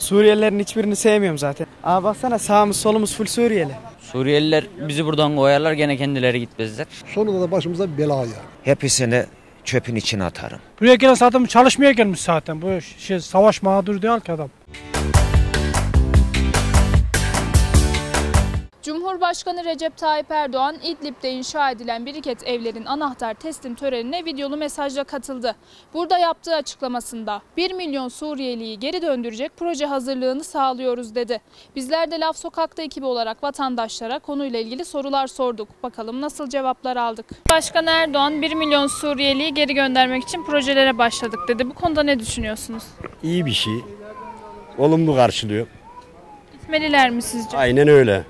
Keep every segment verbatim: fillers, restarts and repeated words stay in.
Suriyelilerin hiçbirini sevmiyorum zaten. Aa baksana sağımız solumuz full Suriyeli. Suriyeliler bizi buradan koyarlar, gene kendileri gitmezler. Sonunda da başımıza bir bela ya. Hepsini çöpün içine atarım. Buraya gelen adam çalışmaya gelmiş zaten. Bu şey savaş mağduru değil ki adam. Cumhurbaşkanı Recep Tayyip Erdoğan, İdlib'de inşa edilen biriket evlerin anahtar teslim törenine videolu mesajla katıldı. Burada yaptığı açıklamasında bir milyon Suriyeliyi geri döndürecek proje hazırlığını sağlıyoruz dedi. Bizler de Laf Sokak'ta ekibi olarak vatandaşlara konuyla ilgili sorular sorduk. Bakalım nasıl cevaplar aldık. Başkan Erdoğan bir milyon Suriyeliyi geri göndermek için projelere başladık dedi. Bu konuda ne düşünüyorsunuz? İyi bir şey. Olumlu karşılıyor. Gitmeliler mi sizce? Aynen öyle.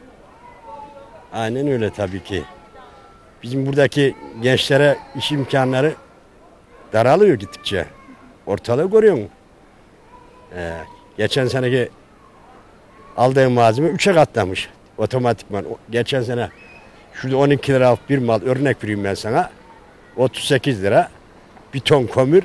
Aynen öyle tabii ki. Bizim buradaki gençlere iş imkanları daralıyor gittikçe. Ortalığı görüyor musun? Ee, geçen seneki aldığım malzeme üçe katlamış otomatikman. Geçen sene şurada on iki lira bir mal, örnek vereyim ben sana. otuz sekiz lira bir ton kömür,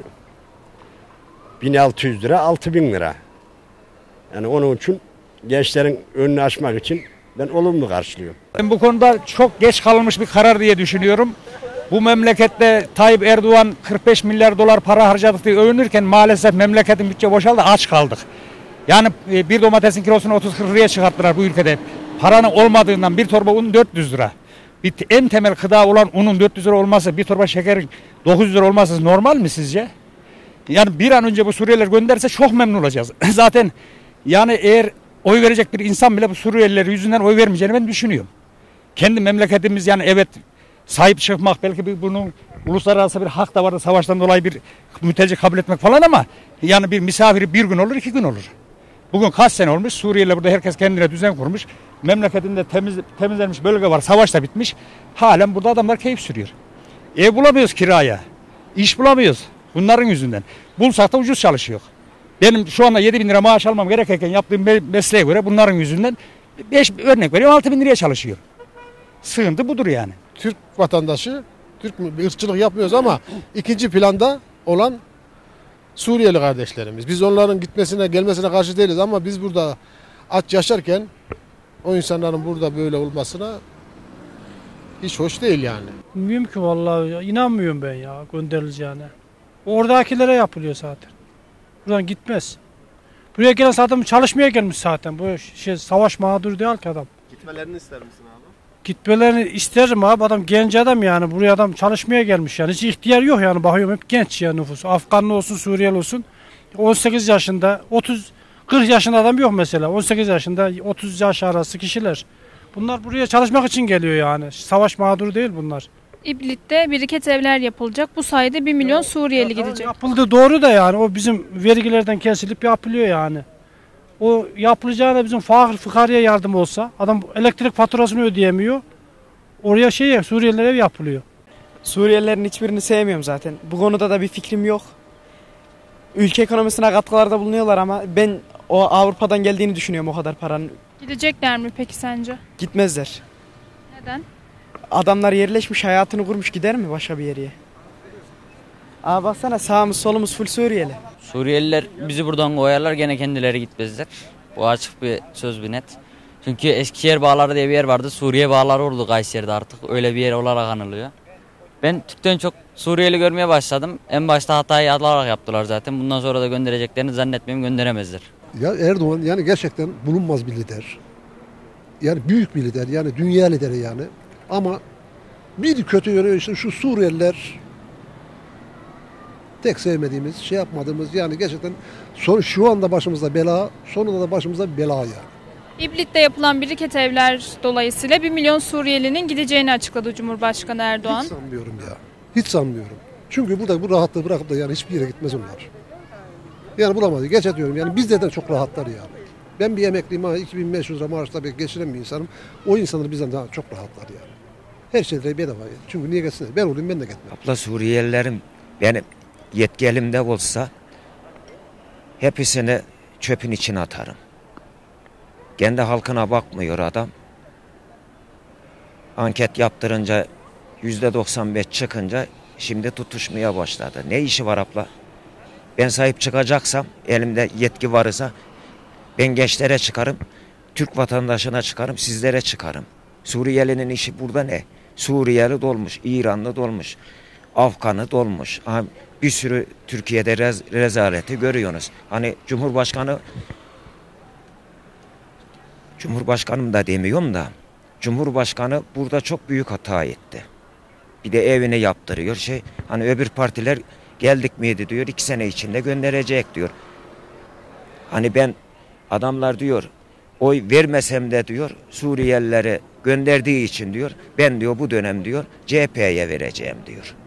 bin altı yüz lira, altı bin lira. Yani onun için gençlerin önünü açmak için ben olumlu karşılıyorum. Ben bu konuda çok geç kalınmış bir karar diye düşünüyorum. Bu memlekette Tayyip Erdoğan kırk beş milyar dolar para harcadık diye övünürken maalesef memleketin bütçe boşaldı, aç kaldık. Yani bir domatesin kilosunu otuz kırk liraya çıkarttılar bu ülkede. Paranın olmadığından bir torba un dört yüz lira. Bir en temel gıda olan unun dört yüz lira olması, bir torba şekerin dokuz yüz lira olması normal mi sizce? Yani bir an önce bu Suriyeliler gönderse çok memnun olacağız. Zaten yani eğer oy verecek bir insan bile bu Suriyeliler yüzünden oy vermeyeceğini ben düşünüyorum. Kendi memleketimiz yani evet sahip çıkmak belki bir bunun uluslararası bir hak da vardı savaştan dolayı bir mülteci kabul etmek falan ama yani bir misafiri bir gün olur iki gün olur. Bugün kaç sene olmuş Suriyeliler burada herkes kendine düzen kurmuş. Memleketinde temiz, temizlenmiş bölge var, savaş da bitmiş. Halen burada adamlar keyif sürüyor. Ev bulamıyoruz kiraya, iş bulamıyoruz bunların yüzünden. Bulsak da ucuz çalışıyor. Benim şu anda yedi bin lira maaş almam gerekirken yaptığım mesleğe göre bunların yüzünden beş örnek veriyorum altı bin liraya çalışıyor. Sığıntı budur yani. Türk vatandaşı, Türk ırkçılık yapmıyoruz ama ikinci planda olan Suriyeli kardeşlerimiz. Biz onların gitmesine, gelmesine karşı değiliz ama biz burada aç yaşarken o insanların burada böyle olmasına hiç hoş değil yani. Bilmiyorum ki vallahi ya, inanmıyorum ben ya gönderileceğine. Oradakilere yapılıyor zaten. Buradan gitmez. Buraya gelen adam çalışmaya gelmiş zaten. Bu şey savaş mağduru değil ki adam. Gitmelerini ister misin abi? Gitmelerini isterim abi. Adam genç adam yani. Buraya adam çalışmaya gelmiş yani. Hiç ihtiyar yok yani. Bakıyorum hep genç ya nüfus. Afganlı olsun, Suriyeli olsun. on sekiz yaşında, otuz kırk yaşında adam yok mesela. on sekiz yaşında, otuz yaş arası kişiler. Bunlar buraya çalışmak için geliyor yani. Savaş mağduru değil bunlar. İdlib'de biriket evler yapılacak. Bu sayede bir milyon Suriyeli ya, gidecek. Yapıldı doğru da yani. O bizim vergilerden kesilip yapılıyor yani. O yapılacağına bizim fakir fukariye yardım olsa, adam elektrik faturasını ödeyemiyor. Oraya şey Suriyelilere ev yapılıyor. Suriyelilerin hiçbirini sevmiyorum zaten. Bu konuda da bir fikrim yok. Ülke ekonomisine katkılarda bulunuyorlar ama ben o Avrupa'dan geldiğini düşünüyorum o kadar paranın. Gidecekler mi peki sence? Gitmezler. Neden? Adamlar yerleşmiş, hayatını kurmuş, gider mi başka bir yere? Aa baksana sağımız solumuz full Suriyeli. Suriyeliler bizi buradan koyarlar, gene kendileri gitmezler. Bu açık bir söz, bir net. Çünkü Eskişehir Bağları diye bir yer vardı. Suriye Bağları oldu Kayseri'de artık. Öyle bir yer olarak anılıyor. Ben Türk'ten çok Suriyeli görmeye başladım. En başta hatayı alarak yaptılar zaten. Bundan sonra da göndereceklerini zannetmiyorum, gönderemezler. Ya Erdoğan yani gerçekten bulunmaz bir lider. Yani büyük bir lider yani dünya lideri yani. Ama bir kötü yönü işte şu Suriyeliler tek sevmediğimiz, şey yapmadığımız yani gerçekten son, şu anda başımızda bela, sonunda da başımızda bela yani. İdlib'de yapılan biriket evler dolayısıyla bir milyon Suriyelinin gideceğini açıkladı Cumhurbaşkanı Erdoğan. Hiç sanmıyorum ya. Hiç sanmıyorum. Çünkü burada bu rahatlığı bırakıp da yani hiçbir yere gitmez onlar. Yani bulamadı. Geç diyorum yani bizde de çok rahatlar yani. Ben bir emekliyim ama iki bin beş yüz lira maaşla geçiren bir insanım. O insanlar bizden daha çok rahatlar yani. Her şeyleri bedava yani. Çünkü niye geçsinler? Ben olayım ben de gitmem. Abla Suriyelilerin benim yetki elimde olsa hepsini çöpün içine atarım. Kendi halkına bakmıyor adam. Anket yaptırınca yüzde doksan beş çıkınca şimdi tutuşmaya başladı. Ne işi var abla? Ben sahip çıkacaksam, elimde yetki varsa Ben gençlere çıkarım, Türk vatandaşına çıkarım, sizlere çıkarım. Suriyelinin işi burada ne? Suriyeli dolmuş, İranlı dolmuş, Afganı dolmuş. Aha, bir sürü Türkiye'de rez, rezaleti görüyorsunuz. Hani Cumhurbaşkanı, Cumhurbaşkanım da demiyorum da, Cumhurbaşkanı burada çok büyük hata etti. Bir de evini yaptırıyor. Şey, hani öbür partiler geldik miydi diyor, iki sene içinde gönderecek diyor. Hani ben, adamlar diyor, oy vermesem de diyor, Suriyelileri gönderdiği için diyor, ben diyor bu dönem diyor C H P'ye vereceğim diyor.